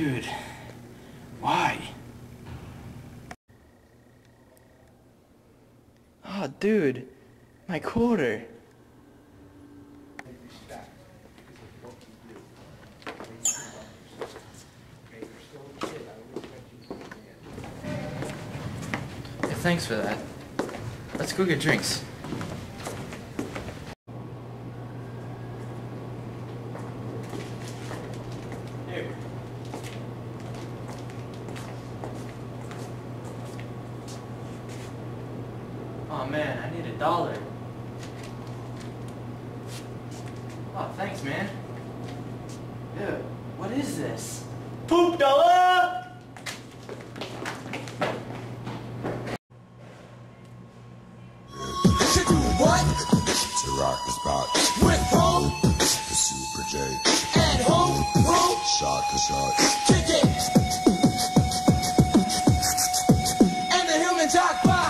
Dude, why? Oh, dude, my quarter. Hey, thanks for that. Let's go get drinks. Hey. Oh man, I need $1. Oh, thanks, man. Ew, what is this? Poop dollar! To do what? To rock the spot. With who? The Super J. And who? Shot to shot. Kick it! And the human jackpot!